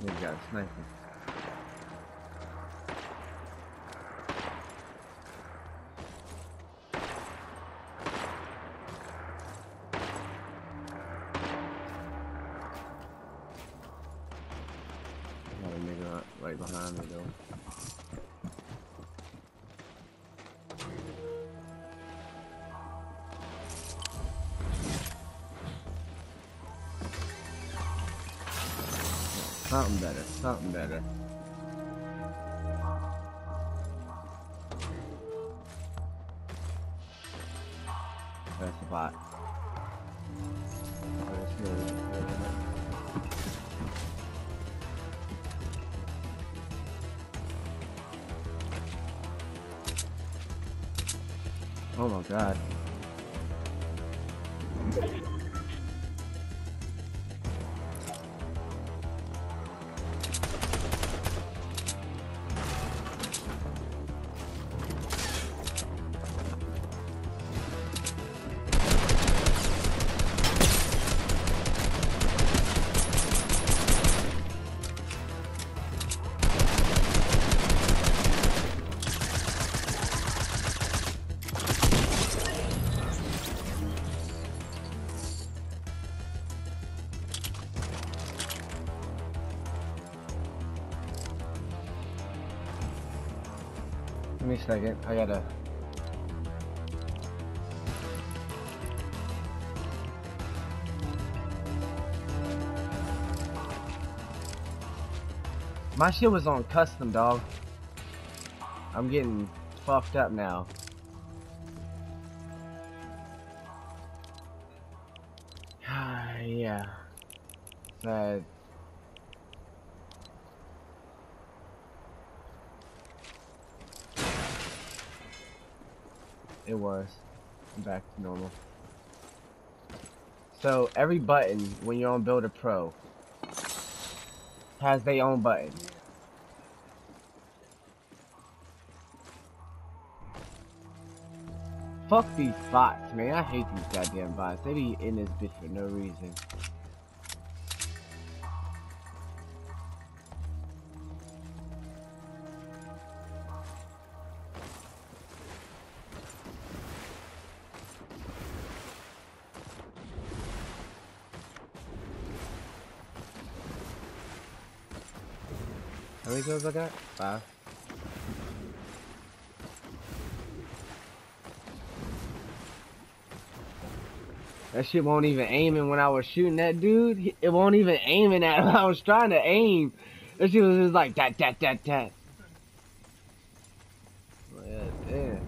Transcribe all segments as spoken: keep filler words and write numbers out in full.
We got a sniper. Got a nigga right behind me though. Something better, something better. That's a bot. Oh, that's good. Oh my god. Give me a second, I gotta... My shit was on custom, dog. I'm getting fucked up now. Yeah. Sad. It was. I'm back to normal. So every button when you're on Builder Pro has their own button. Fuck these bots, man. I hate these goddamn bots. They be in this bitch for no reason. How many kills I got? Five. That shit won't even aiming when I was shooting that dude. It won't even aiming at him. I was trying to aim. That shit was just like that, that, that, that. Yeah, damn.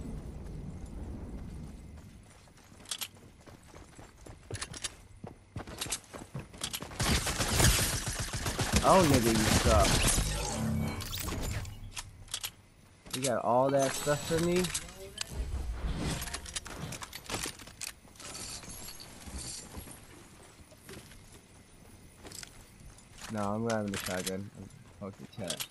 Oh, nigga, you suck. You got all that stuff for me? No, I'm grabbing the shotgun. Fuck the chat.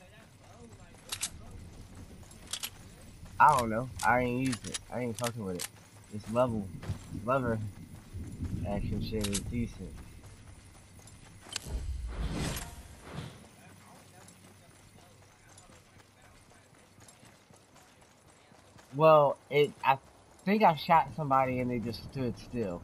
I don't know. I ain't used it. I ain't fucking with it. This level, lever action shit is decent. Well, it. I think I shot somebody and they just stood still.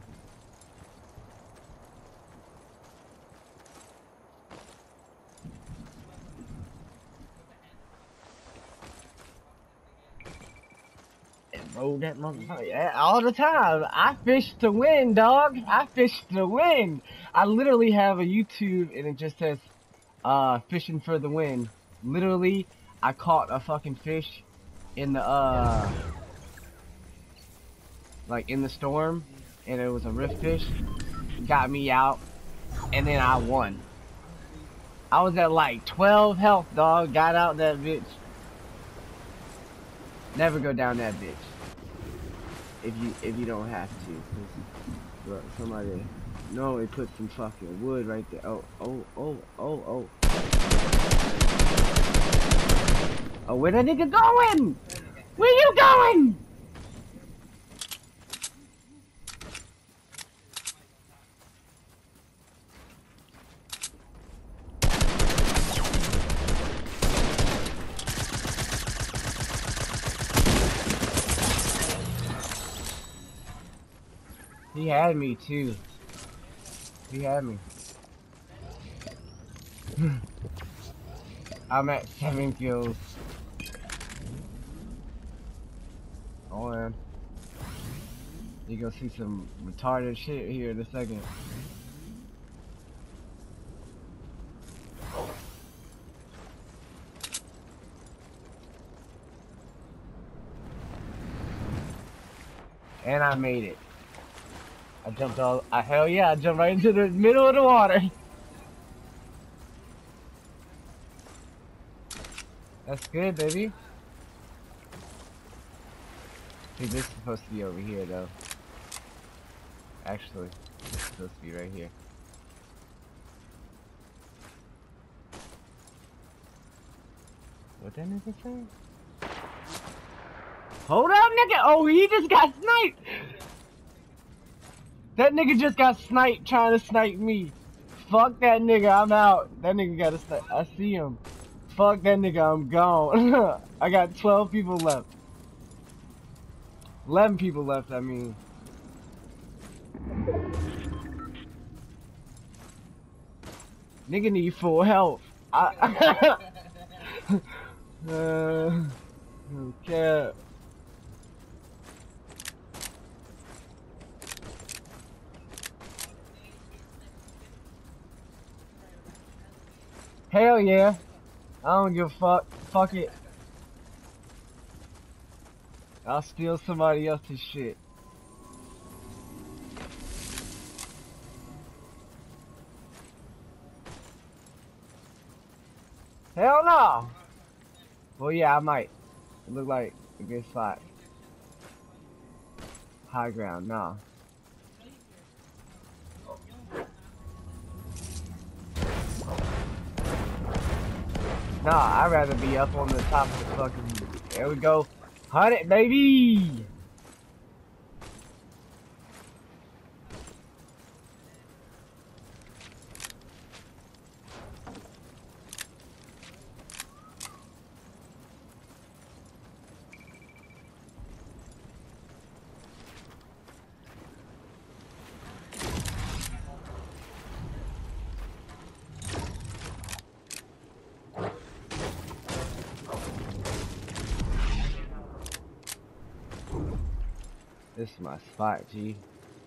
Roll that motherfucker. Yeah, all the time. I fish to win, dog. I fish to win. I literally have a YouTube and it just says, uh, fishing for the win. Literally, I caught a fucking fish in the, uh, like in the storm, and it was a rift fish. Got me out, and then I won. I was at like twelve health, dog. Got out that bitch. Never go down that bitch. If you if you don't have to, look, somebody normally put some fucking wood right there. Oh oh oh oh oh. Oh, where that nigga going? Where you going? He had me too. He had me. I'm at seven kills. Oh man. You gonna see some retarded shit here in a second. And I made it. I jumped all, I, hell yeah, I jumped right into the middle of the water. That's good, baby. See, this is supposed to be over here, though. Actually, it's supposed to be right here. What that nigga say? Hold up, nigga! Oh, he just got sniped! That nigga just got sniped trying to snipe me. Fuck that nigga, I'm out. That nigga got a snipe. I see him. Fuck that nigga, I'm gone. I got twelve people left. eleven people left, I mean. Nigga need full health. I uh, okay. Hell yeah. I don't give a fuck. Fuck it. I'll steal somebody else's shit. Hell no! Well, yeah, I might. It look like a good spot. High ground, no. Nah, I'd rather be up on the top of the fucking... There we go. Hunt it, baby! This is my spot, G.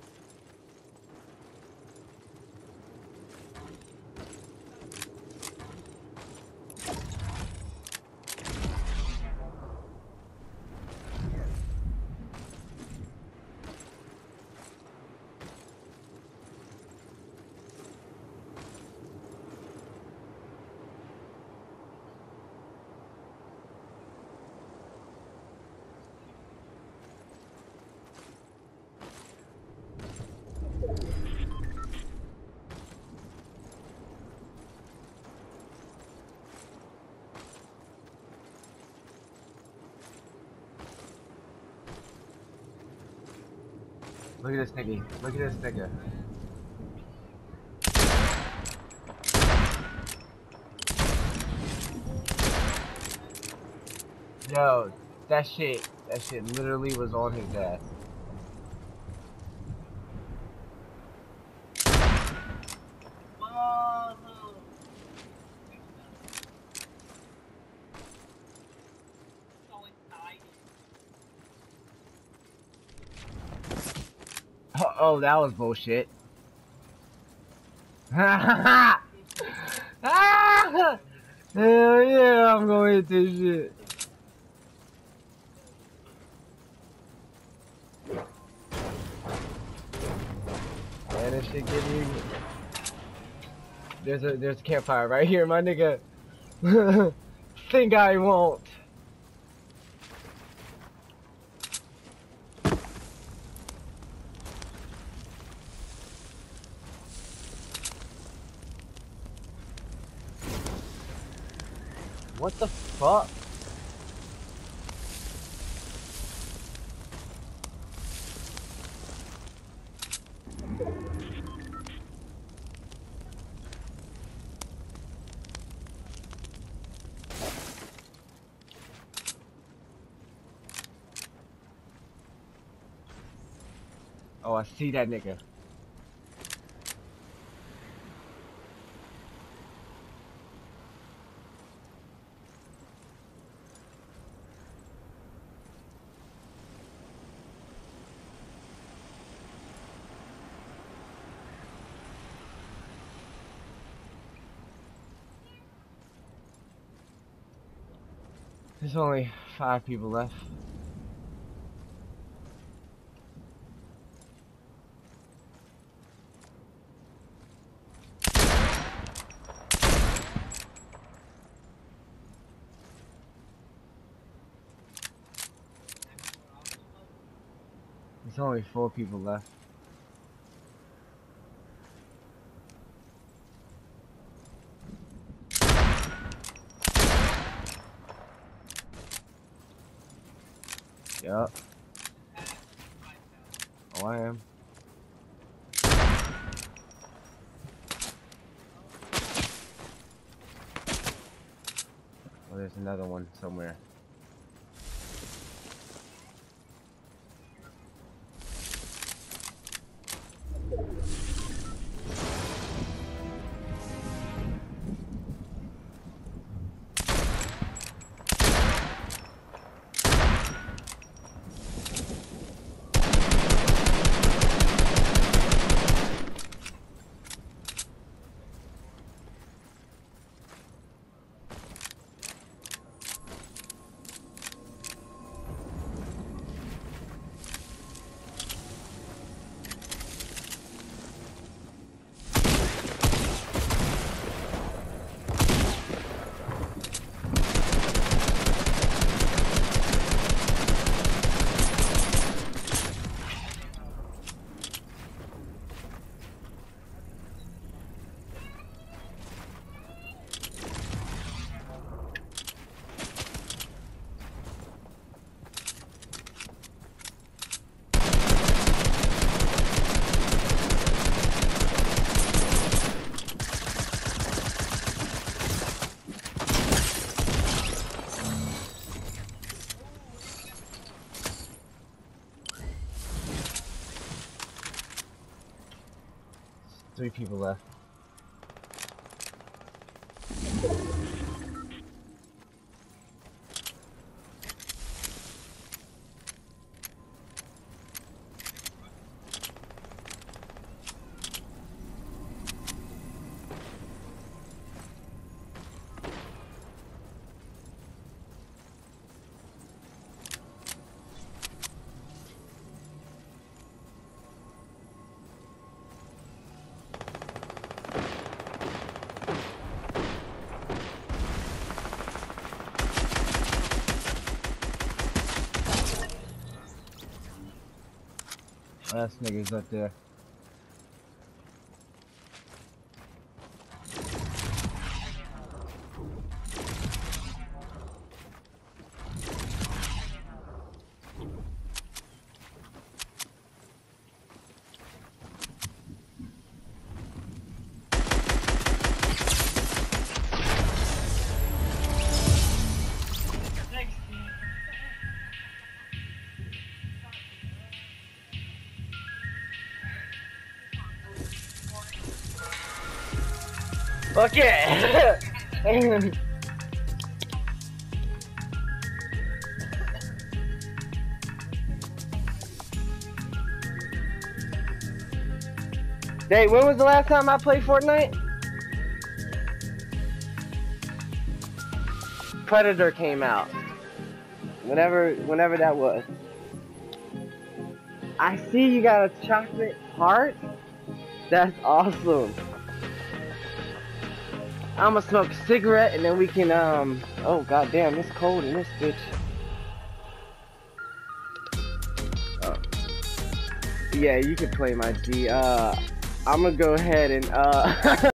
Look at this nigga. Look at this nigga. Yo, that shit, that shit literally was on his ass. Oh, oh, that was bullshit. Hell yeah, I'm gonna hit this shit. Man, this shit get me. There's a there's a campfire right here, my nigga. Think I won't. What the fuck? Oh, I see that nigga. There's only five people left. There's only four people left. Yup. Oh, I am. Oh, there's another one somewhere. Three people left. Last niggas up there. Fuck yeah! Hey, when was the last time I played Fortnite? Predator came out. Whenever, whenever that was. I see you got a chocolate heart. That's awesome. I'm gonna smoke a cigarette and then we can, um, oh goddamn, it's cold in this bitch. Oh. Yeah, you can play my G. Uh, I'm gonna go ahead and, uh,